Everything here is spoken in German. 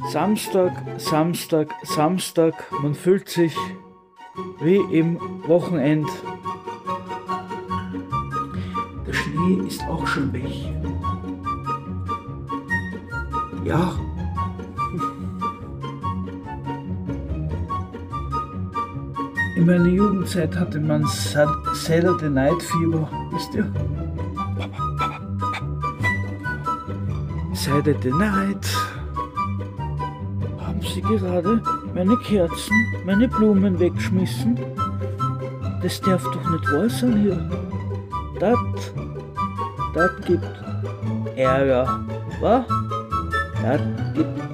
Samstag, Samstag, Samstag, man fühlt sich wie im Wochenend. Der Schnee ist auch schon weg. Ja. In meiner Jugendzeit hatte man Saturday Night Fever, wisst ihr? Saturday Night. Haben Sie gerade meine Kerzen, meine Blumen weggeschmissen? Das darf doch nicht wahr sein hier. Das gibt Ärger, wa? Das gibt